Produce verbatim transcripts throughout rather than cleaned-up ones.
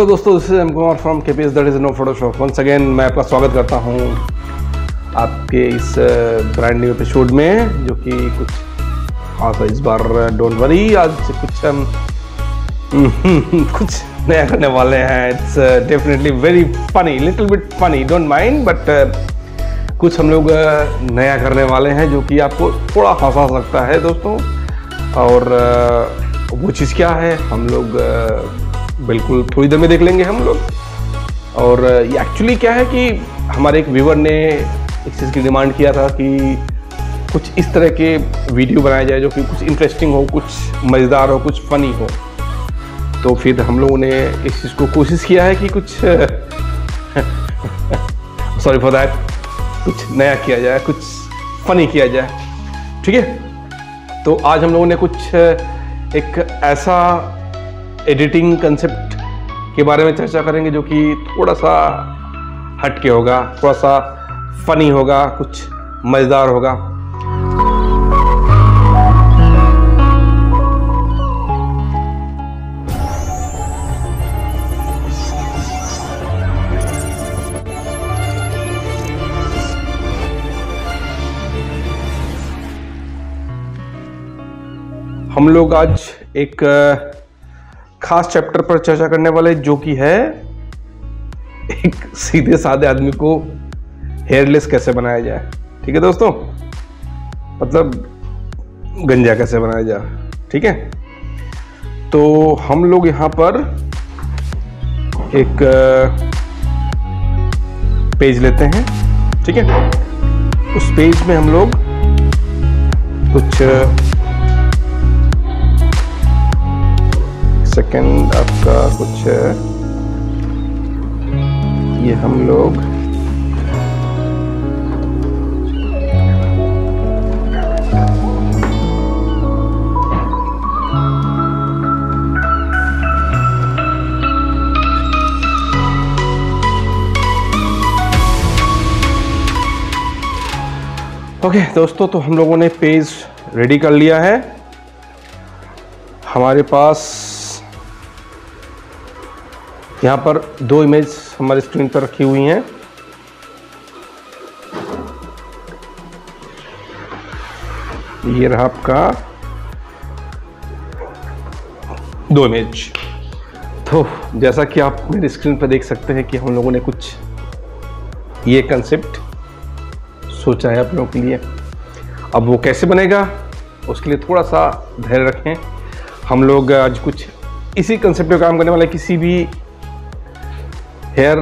Hello दोस्तों, this is M Kumar from KPS that is no Photoshop. Once again मैं आपका स्वागत करता हूं आपके इस ब्रांड न्यू एपिसोड में, जो कि कुछ हाँ सा इस बार डोंट वरी, आज कुछ हम कुछ नया करने वाले हैं। It's definitely very funny, little bit funny, don't mind, but कुछ हम लोग नया करने वाले हैं जो कि आपको थोड़ा हंसा सकता है दोस्तों। और वो चीज़ क्या है हम लोग बिल्कुल थोड़ी देर में देख लेंगे हम लोग। और ये एक्चुअली क्या है कि हमारे एक व्यूअर ने इस चीज़ की डिमांड किया था कि कुछ इस तरह के वीडियो बनाया जाए जो कि कुछ इंटरेस्टिंग हो, कुछ मज़ेदार हो, कुछ फ़नी हो। तो फिर हम लोगों ने इस चीज़ को कोशिश किया है कि कुछ सॉरी फॉर दैट, कुछ नया किया जाए, कुछ फ़नी किया जाए, ठीक है। तो आज हम लोगों ने कुछ एक ऐसा एडिटिंग कंसेप्ट के बारे में चर्चा करेंगे जो कि थोड़ा सा हटके होगा, थोड़ा सा फनी होगा, कुछ मज़ेदार होगा। हम लोग आज एक खास चैप्टर पर चर्चा करने वाले, जो कि है एक सीधे साधे आदमी को हेयरलेस कैसे बनाया जाए, ठीक है दोस्तों। मतलब गंजा कैसे बनाया जाए, ठीक है। तो हम लोग यहाँ पर एक पेज लेते हैं, ठीक है। उस पेज में हम लोग कुछ सेकंड आपका कुछ ये हम लोग ओके okay, दोस्तों, तो हम लोगों ने पेज रेडी कर लिया है। हमारे पास यहाँ पर दो इमेज हमारे स्क्रीन पर रखी हुई हैं। ये रहा आपका दो इमेज। तो जैसा कि आप मेरी स्क्रीन पर देख सकते हैं कि हम लोगों ने कुछ ये कंसेप्ट सोचा है आप लोगों के लिए। अब वो कैसे बनेगा उसके लिए थोड़ा सा धैर्य रखें। हम लोग आज कुछ इसी कंसेप्ट पे काम करने वाले। किसी भी हेयर,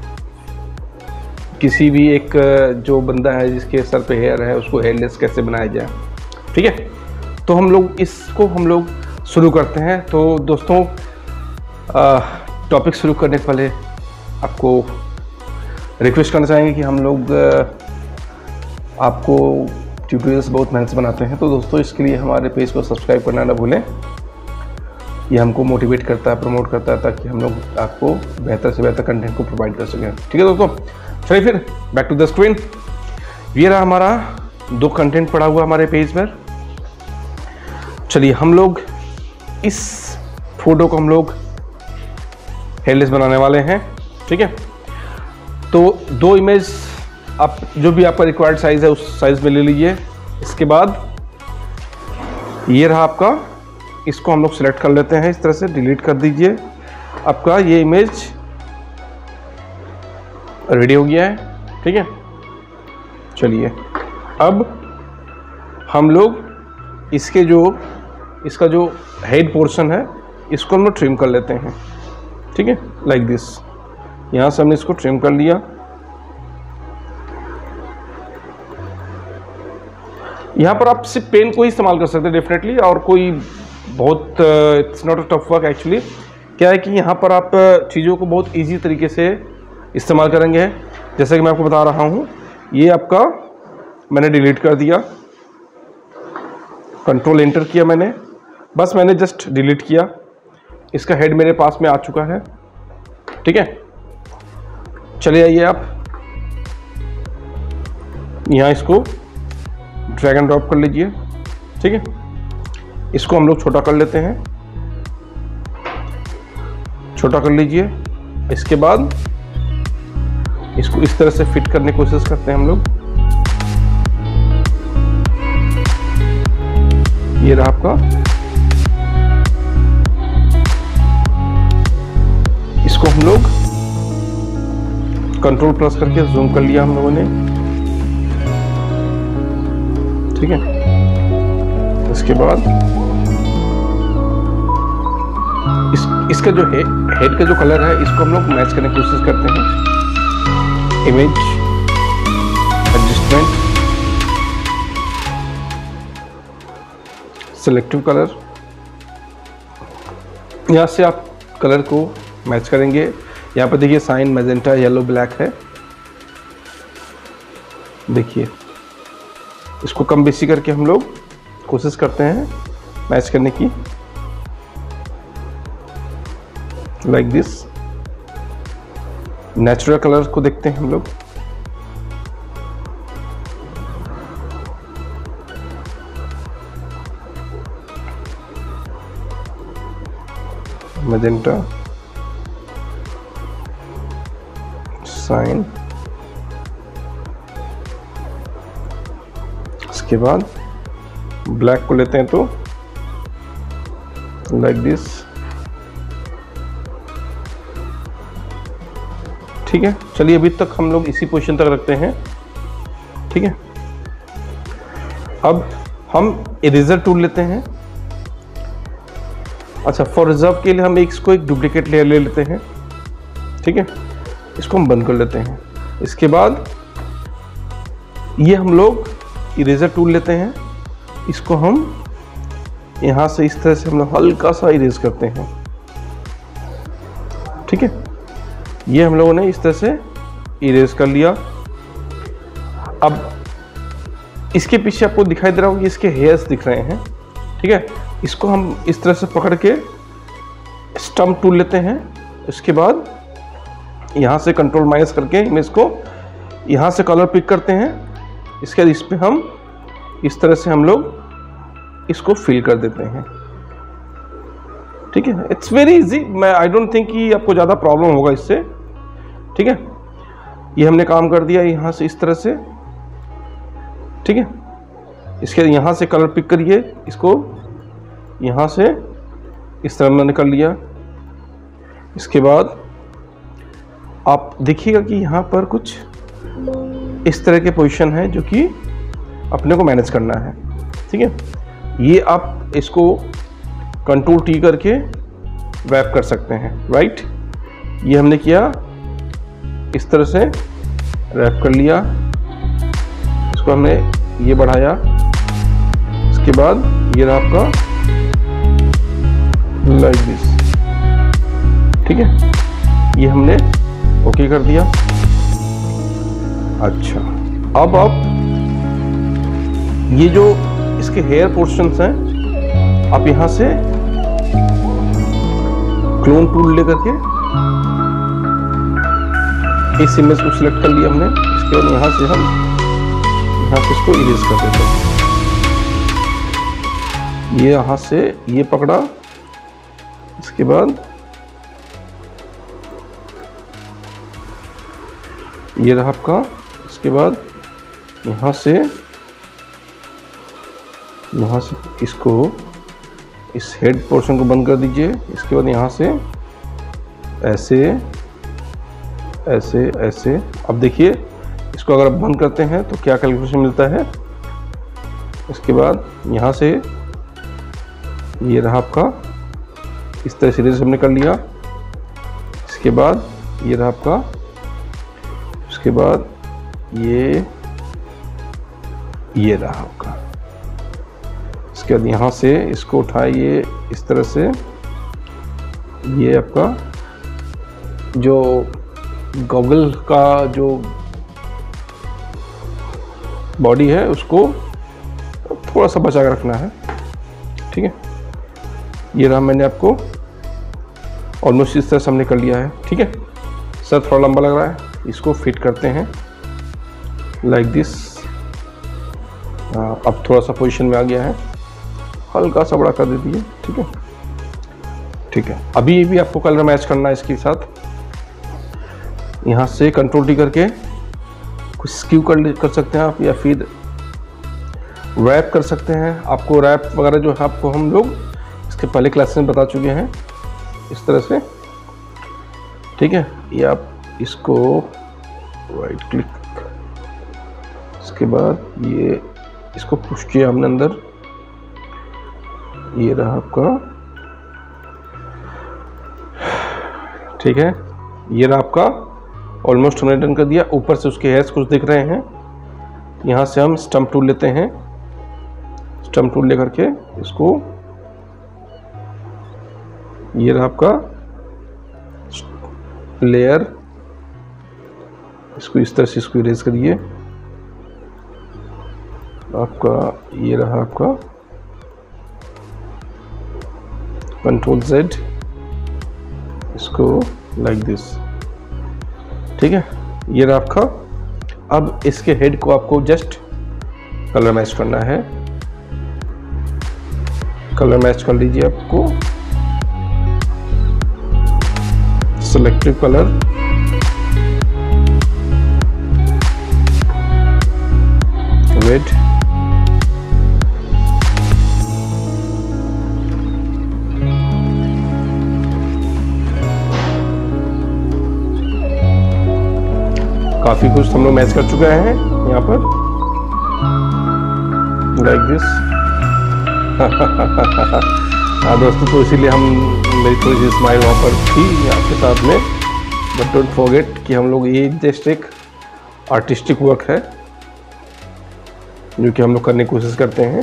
किसी भी एक जो बंदा है जिसके सर पे हेयर है, उसको हेयरलेस कैसे बनाया जाए, ठीक है। तो हम लोग इसको हम लोग शुरू करते हैं। तो दोस्तों, टॉपिक शुरू करने से पहले आपको रिक्वेस्ट करना चाहेंगे कि हम लोग आपको ट्यूटोरियल्स बहुत मेहनत से बनाते हैं। तो दोस्तों, इसके लिए हमारे पेज को सब्सक्राइब करना ना भूलें। ये हमको मोटिवेट करता है, प्रमोट करता है, ताकि हम लोग आपको बेहतर से बेहतर कंटेंट को प्रोवाइड कर सकें, ठीक है दोस्तों। चलिए फिर बैक टू द स्क्रीन। ये रहा हमारा दो कंटेंट पड़ा हुआ हमारे पेज पर। चलिए हम लोग इस फोटो को हम लोग हेयरलेस बनाने वाले हैं, ठीक है। तो दो इमेज आप जो भी आपका रिक्वायर्ड साइज है उस साइज में ले लीजिए। इसके बाद ये रहा आपका, इसको हम लोग सिलेक्ट कर लेते हैं, इस तरह से डिलीट कर दीजिए। आपका ये इमेज रेडी हो गया है, ठीक है। चलिए अब हम लोग इसके जो इसका जो हेड पोर्शन है इसको हम लोग ट्रिम कर लेते हैं, ठीक है, लाइक दिस। यहाँ से हमने इसको ट्रिम कर लिया। यहाँ पर आप सिर्फ पेन को ही इस्तेमाल कर सकते हैं डेफिनेटली, और कोई बहुत it's not a tough work actually. क्या है कि यहाँ पर आप चीज़ों को बहुत इजी तरीके से इस्तेमाल करेंगे। जैसे कि मैं आपको बता रहा हूँ, ये आपका मैंने डिलीट कर दिया, कंट्रोल एंटर किया मैंने, बस मैंने जस्ट डिलीट किया। इसका हेड मेरे पास में आ चुका है, ठीक है। चले आइए आप यहाँ इसको ड्रैग एंड ड्रॉप कर लीजिए, ठीक है। इसको हम लोग छोटा कर लेते हैं, छोटा कर लीजिए। इसके बाद इसको इस तरह से फिट करने की कोशिश करते हैं हम लोग। ये रहा आपका, इसको हम लोग कंट्रोल प्रेस करके जूम कर लिया हम लोगों ने, ठीक है। इसके बाद इस इसका जो है हेड का जो कलर है इसको हम लोग मैच करने की कोशिश करते हैं। इमेज एडजस्टमेंट, सिलेक्टिव कलर, यहाँ से आप कलर को मैच करेंगे। यहाँ पर देखिए साइन मैजेंटा येलो ब्लैक है, देखिए इसको कम बेसी करके हम लोग कोशिश करते हैं मैच करने की, लाइक दिस। नेचुरल कलर को देखते हैं हम लोग, मैजेंटा, साइन, इसके बाद ब्लैक को लेते हैं तो लाइक दिस, ठीक है। चलिए अभी तक हम लोग इसी पोजीशन तक रखते हैं, ठीक है। अब हम इरेजर टूल लेते हैं। अच्छा, फॉर रिजर्व के लिए हम एक इसको एक डुप्लीकेट लेयर ले लेते हैं, ठीक है। इसको हम बंद कर लेते हैं। इसके बाद ये हम लोग इरेजर टूल लेते हैं, इसको हम यहाँ से इस तरह से हम लोग हल्का सा इरेज करते हैं, ठीक है। ये हम लोगों ने इस तरह से इरेज कर लिया। अब इसके पीछे आपको दिखाई दे रहा होगा कि इसके हेयर्स दिख रहे हैं, ठीक है। इसको हम इस तरह से पकड़ के स्टम्प टूल लेते हैं। इसके बाद यहाँ से कंट्रोल माइनस करके इमेज को यहाँ से कलर पिक करते हैं। इसके बाद इस पर हम इस तरह से हम लोग इसको फिल कर देते हैं, ठीक है। It's very easy. मैं आई डोंट थिंक कि आपको ज़्यादा प्रॉब्लम होगा इससे, ठीक है। ये हमने काम कर दिया यहाँ से इस तरह से, ठीक है। इसके यहाँ से कलर पिक करिए, इसको यहाँ से इस तरह मैंने कर लिया। इसके बाद आप देखिएगा कि यहाँ पर कुछ इस तरह के पोजीशन है जो कि अपने को मैनेज करना है, ठीक है। ये आप इसको कंट्रोल टी करके रैप कर सकते हैं, राइट। ये हमने किया, इस तरह से रैप कर लिया। इसको हमने ये बढ़ाया। इसके बाद ये रहा आपका लाइक दिस, ठीक है। ये हमने ओके कर दिया। अच्छा, अब आप ये जो इसके हेयर पोर्शंस हैं, आप यहाँ से क्लोन टूल लेकर के इस इमेज को सिलेक्ट कर लिया हमने। इसके बाद यहाँ से हम यहाँ से इसको इरेज कर देते हैं। ये यहाँ से ये पकड़ा, इसके बाद ये रहा आपका। इसके बाद यहाँ से यहाँ से इसको इस हेड पोर्शन को बंद कर दीजिए। इसके बाद यहाँ से ऐसे ऐसे ऐसे। अब देखिए इसको अगर आप बंद करते हैं तो क्या कैलकुलेशन मिलता है। इसके बाद यहाँ से ये रहा आपका, इस तरह से इरेज हमने कर लिया। इसके बाद ये रहा आपका। उसके बाद ये ये रहा आपका। इसके बाद यहाँ से इसको उठाइए इस तरह से। ये आपका जो गॉगल का जो बॉडी है उसको थोड़ा सा बचा कर रखना है, ठीक है। ये रहा, मैंने आपको ऑलमोस्ट इस तरह से हमने कर लिया है, ठीक है। सर थोड़ा लंबा लग रहा है, इसको फिट करते हैं लाइक दिस। अब थोड़ा सा पोजीशन में आ गया है, हल्का सा बड़ा कर दीजिए, ठीक है, ठीक है। अभी भी आपको कलर मैच करना है इसके साथ, यहाँ से कंट्रोल टी करके कुछ स्क्यू कर कर सकते हैं आप, या फिर रैप कर सकते हैं। आपको रैप वगैरह जो है आपको हम लोग इसके पहले क्लास में बता चुके हैं इस तरह से, ठीक है। ये आप इसको राइट क्लिक, इसके बाद ये इसको पुश किया हमने अंदर, ये रहा आपका, ठीक है। ये रहा आपका, ऑलमोस्ट हमने डन कर दिया। ऊपर से उसके हेयर्स कुछ दिख रहे हैं, यहाँ से हम स्टम्प टूल लेते हैं, स्टम्प टूल लेकर के इसको, ये रहा आपका लेयर, इसको इस तरह से इसको इरेज करिए। आपका ये रहा आपका कंट्रोल जेड, इसको लाइक दिस, ठीक है। ये रहा आपका। अब इसके हेड को आपको जस्ट कलर मैच करना है, कलर मैच कर लीजिए। आपको सेलेक्टिव कलर, रेड, काफी कुछ हम लोग मैच कर चुके हैं यहाँ पर, लाइक दिस। हाँ दोस्तों, तो इसीलिए हम मेरी थोड़ी सी स्माइल वहाँ पर थी आपके साथ में, बट डोंट फॉरगेट कि हम लोग ये जस्ट एक आर्टिस्टिक वर्क है जो कि हम लोग करने की कोशिश करते हैं।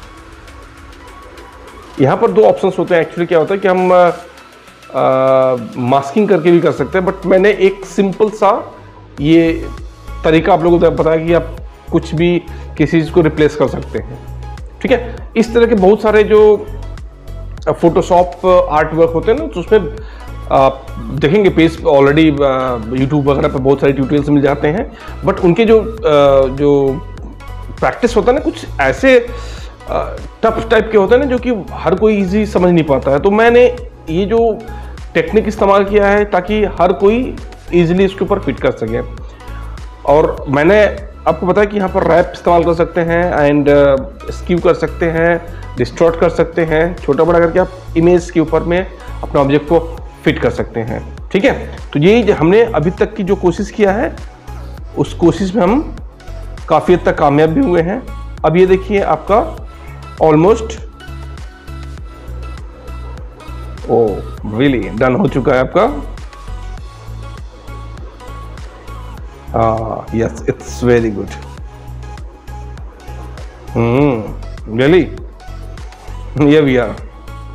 यहाँ पर दो ऑप्शंस होते हैं। एक्चुअली क्या होता है कि हम मास्किंग करके भी कर सकते हैं, बट मैंने एक सिंपल सा ये तरीका आप लोगों को बताया कि आप कुछ भी किसी चीज़ को रिप्लेस कर सकते हैं, ठीक है। इस तरह के बहुत सारे जो फोटोशॉप आर्ट वर्क होते हैं ना, तो उसमें आप देखेंगे पेज ऑलरेडी यूट्यूब वगैरह पर बहुत सारे ट्यूटोरियल्स मिल जाते हैं, बट उनके जो जो प्रैक्टिस होता है ना, कुछ ऐसे टफ टाइप के होते हैं ना जो कि हर कोई इजी समझ नहीं पाता है। तो मैंने ये जो टेक्निक इस्तेमाल किया है ताकि हर कोई इजीली इसके ऊपर फिट कर सके। और मैंने आपको बताया कि यहाँ पर रैप इस्तेमाल कर सकते हैं, एंड स्क्यू कर सकते हैं, डिस्टॉर्ट कर सकते हैं, छोटा बड़ा करके आप इमेज के ऊपर में अपने ऑब्जेक्ट को फिट कर सकते हैं, ठीक है। तो ये हमने अभी तक की जो कोशिश किया है, उस कोशिश में हम काफ़ी हद तक कामयाब भी हुए हैं। अब ये देखिए आपका ऑलमोस्ट ओ रियली डन हो चुका है आपका। Ah, yes, it's very good. Hmm, really? Here we are.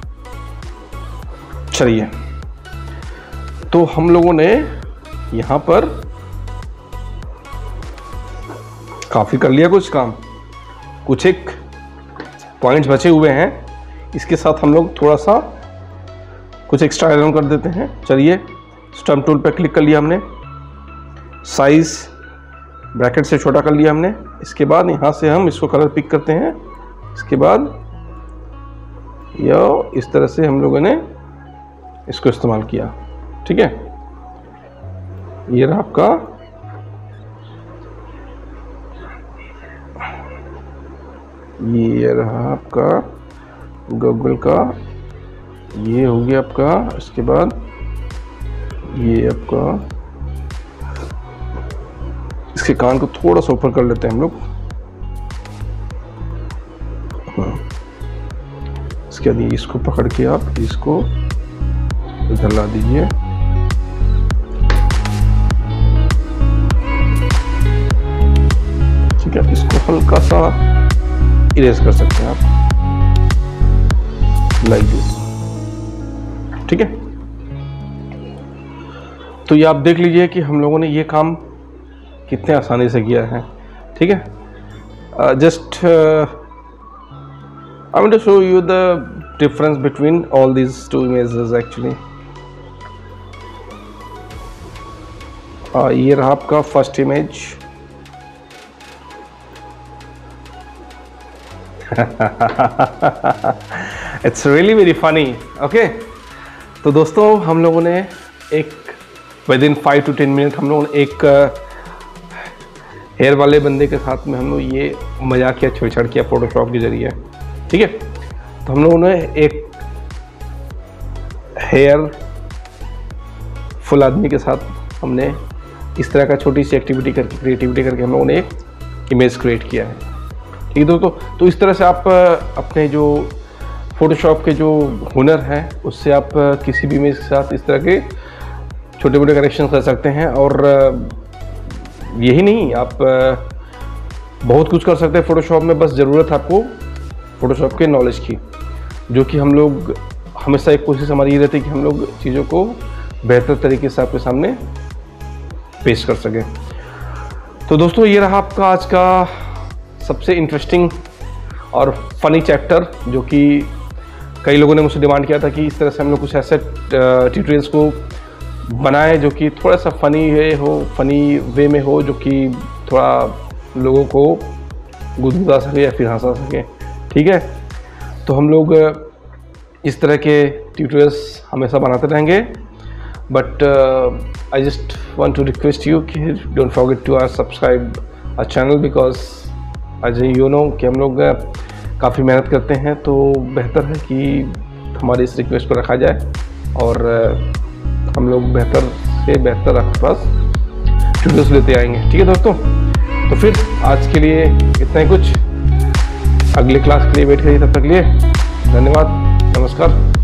चलिए, तो हम लोगों ने यहाँ पर काफी कर लिया कुछ काम, कुछ एक पॉइंट्स बचे हुए हैं। इसके साथ हम लोग थोड़ा सा कुछ एक्स्ट्रा ऐड ऑन कर देते हैं। चलिए, स्टम्प टूल पर क्लिक कर लिया हमने, साइज ब्रैकेट से छोटा कर लिया हमने। इसके बाद यहाँ से हम इसको कलर पिक करते हैं। इसके बाद या इस तरह से हम लोगों ने इसको इस्तेमाल किया, ठीक है। ये रहा आपका ये रहा आपका गूगल का, ये हो गया आपका। इसके बाद ये आपका, इसके कान को थोड़ा सा ऊपर कर लेते हैं हम लोग। इसके बाद इसको पकड़ के आप इसको इधर ला दीजिए, ठीक है। इसको हल्का सा इरेज कर सकते हैं आप, लाइक दिस, ठीक है। तो ये आप देख लीजिए कि हम लोगों ने ये काम कितने आसानी से किया है, ठीक है। Just I want to show you the difference between all these two images actually. ये रहा आपका first image. It's really very funny, okay. तो दोस्तों, हम लोगों ने एक within five to ten minute हम लोगों ने एक हेयर वाले बंदे के साथ में हम लोग ये मजाक किया, छेड़छाड़ किया फोटोशॉप के जरिए, ठीक है। तो हम लोगों ने एक हेयर फुल आदमी के साथ हमने इस तरह का छोटी सी एक्टिविटी करके, क्रिएटिविटी करके हम लोगों ने एक इमेज क्रिएट किया है, ठीक है दोस्तों। तो इस तरह से आप अपने जो फोटोशॉप के जो हुनर हैं उससे आप किसी भी इमेज के साथ इस तरह के छोटे मोटे करेक्शन कर सकते हैं। और यही नहीं, आप बहुत कुछ कर सकते हैं फ़ोटोशॉप में, बस ज़रूरत है आपको फ़ोटोशॉप के नॉलेज की, जो कि हम लोग हमेशा एक कोशिश हमारी ये रहती है कि हम लोग चीज़ों को बेहतर तरीके से आपके सामने पेश कर सकें। तो दोस्तों ये रहा आपका आज का सबसे इंटरेस्टिंग और फनी चैप्टर, जो कि कई लोगों ने मुझसे डिमांड किया था कि इस तरह से हम लोग कुछ ऐसे ट्यूटोरियल्स को बनाएं जो कि थोड़ा सा फ़नी वे हो, फ़नी वे में हो, जो कि थोड़ा लोगों को गुदगुदा सके या फिर हंसा सके, ठीक है। तो हम लोग इस तरह के ट्यूटोरियल्स हमेशा बनाते रहेंगे, but I just want to request you कि don't forget to or subscribe our channel, because as you know कि हम लोग काफ़ी मेहनत करते हैं, तो बेहतर है कि हमारी इस रिक्वेस्ट को रखा जाए और हम लोग बेहतर से बेहतर आपके पास ट्यूटोरियल्स लेते आएंगे, ठीक है दोस्तों। तो फिर आज के लिए इतना ही कुछ, अगले क्लास के लिए वेट करिए, तब तक के लिए धन्यवाद, नमस्कार।